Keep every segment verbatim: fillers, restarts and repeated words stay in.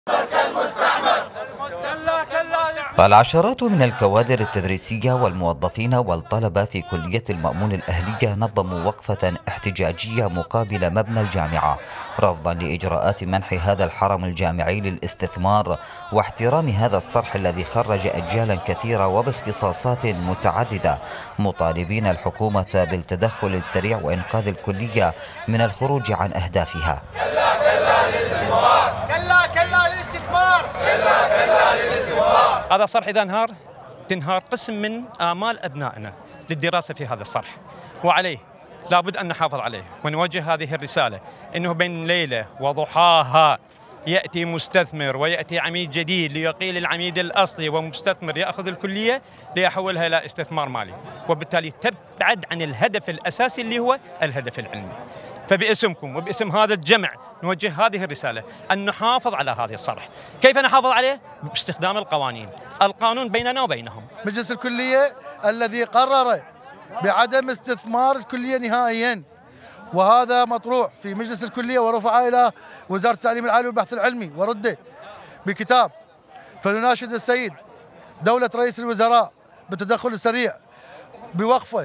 العشرات من الكوادر التدريسية والموظفين والطلبة في كلية المأمون الأهلية نظموا وقفة احتجاجية مقابل مبنى الجامعة رفضا لإجراءات منح هذا الحرم الجامعي للاستثمار واحترام هذا الصرح الذي خرج أجيالا كثيرة وباختصاصات متعددة، مطالبين الحكومة بالتدخل السريع وإنقاذ الكلية من الخروج عن أهدافها. كلا كلا للاستثمار، كلا كلا للاستثمار، كلا كلا للاستثمار. هذا الصرح إذا انهار تنهار قسم من آمال أبنائنا للدراسة في هذا الصرح، وعليه لابد أن نحافظ عليه ونوجه هذه الرسالة إنه بين ليلة وضحاها يأتي مستثمر ويأتي عميد جديد ليقيل العميد الأصلي ومستثمر يأخذ الكلية ليحولها إلى استثمار مالي، وبالتالي تبعد عن الهدف الأساسي اللي هو الهدف العلمي. فباسمكم وباسم هذا الجمع نوجه هذه الرسالة أن نحافظ على هذا الصرح. كيف نحافظ عليه؟ باستخدام القوانين، القانون بيننا وبينهم. مجلس الكلية الذي قرر بعدم استثمار الكلية نهائيا، وهذا مطروح في مجلس الكلية ورفع إلى وزارة التعليم العالي والبحث العلمي ورده بكتاب. فنناشد السيد دولة رئيس الوزراء بالتدخل السريع بوقفة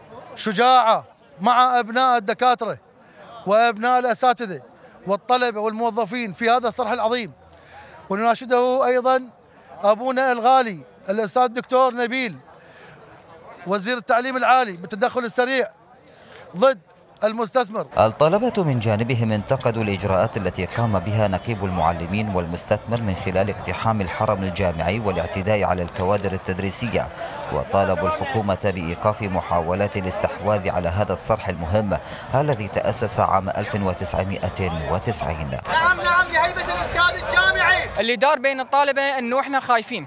شجاعة مع أبناء الدكاترة وأبناء الأساتذة والطلبة والموظفين في هذا الصرح العظيم. ونناشده أيضا أبونا الغالي الأستاذ الدكتور نبيل وزير التعليم العالي بالتدخل السريع ضد المستثمر. الطلبة من جانبهم انتقدوا الإجراءات التي قام بها نقيب المعلمين والمستثمر من خلال اقتحام الحرم الجامعي والاعتداء على الكوادر التدريسية، وطالبوا الحكومة بإيقاف محاولات الاستحواذ على هذا الصرح المهم الذي تأسس عام ألف وتسعمئة وتسعين. نعم نعم يا هيبة الأستاذ الجامعي. اللي دار بين الطالبة أنه إحنا خايفين،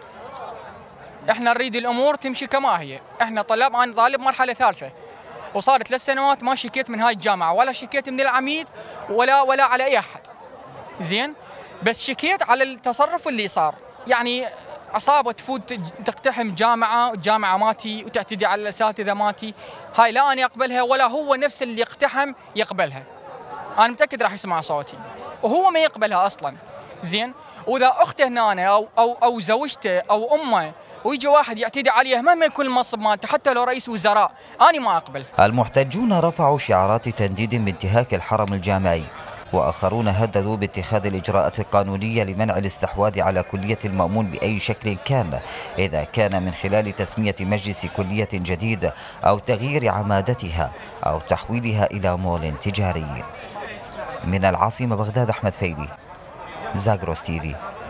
إحنا نريد الأمور تمشي كما هي. إحنا طلاب، أنا طالب مرحلة ثالثة وصارت ثلاث سنوات ما شكيت من هاي الجامعة ولا شكيت من العميد ولا ولا على أي أحد، زين، بس شكيت على التصرف اللي صار. يعني عصابة تفوت تقتحم جامعة، الجامعة ماتي، وتعتدي على الأساتذة ماتي، هاي لا أنا أقبلها ولا هو نفس اللي يقتحم يقبلها. أنا متأكد راح يسمع صوتي وهو ما يقبلها أصلاً، زين. وإذا أخته هنا أو أو أو زوجته أو أمه ويجي واحد يعتدي عليه مهما يكون المنصب مالته حتى لو رئيس وزراء، أنا ما أقبل. المحتجون رفعوا شعارات تنديد بانتهاك الحرم الجامعي، وآخرون هددوا باتخاذ الإجراءات القانونية لمنع الاستحواذ على كلية المأمون بأي شكل كان، إذا كان من خلال تسمية مجلس كلية جديد أو تغيير عمادتها أو تحويلها إلى مول تجاري. من العاصمة بغداد، أحمد فيلي، زاغروس تي في.